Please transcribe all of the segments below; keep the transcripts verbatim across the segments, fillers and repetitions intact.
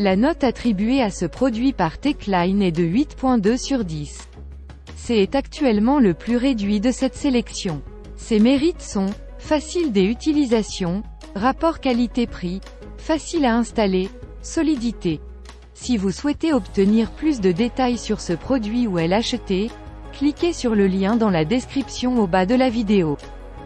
La note attribuée à ce produit par Techline est de huit virgule deux sur dix. C'est actuellement le plus réduit de cette sélection. Ses mérites sont facile d'utilisation, rapport qualité-prix, facile à installer, solidité. Si vous souhaitez obtenir plus de détails sur ce produit ou l'acheter, cliquez sur le lien dans la description au bas de la vidéo.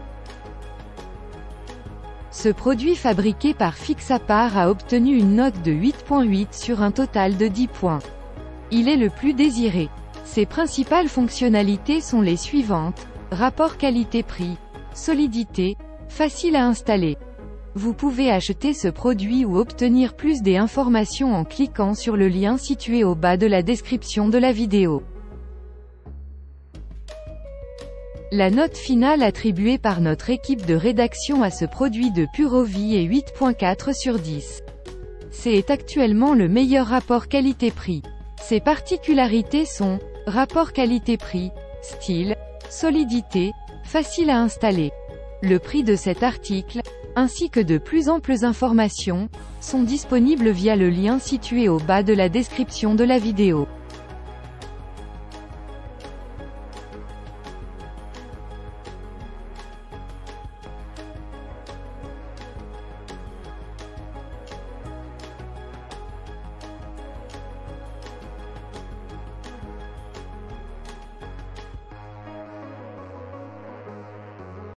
Ce produit fabriqué par Fixapar a obtenu une note de huit virgule huit sur un total de dix points. Il est le plus désiré. Ses principales fonctionnalités sont les suivantes: rapport qualité-prix, solidité, facile à installer. Vous pouvez acheter ce produit ou obtenir plus d'informations en cliquant sur le lien situé au bas de la description de la vidéo. La note finale attribuée par notre équipe de rédaction à ce produit de Purovie est huit virgule quatre sur dix. C'est actuellement le meilleur rapport qualité-prix. Ses particularités sont rapport qualité-prix, style, solidité, facile à installer. Le prix de cet article, ainsi que de plus amples informations, sont disponibles via le lien situé au bas de la description de la vidéo.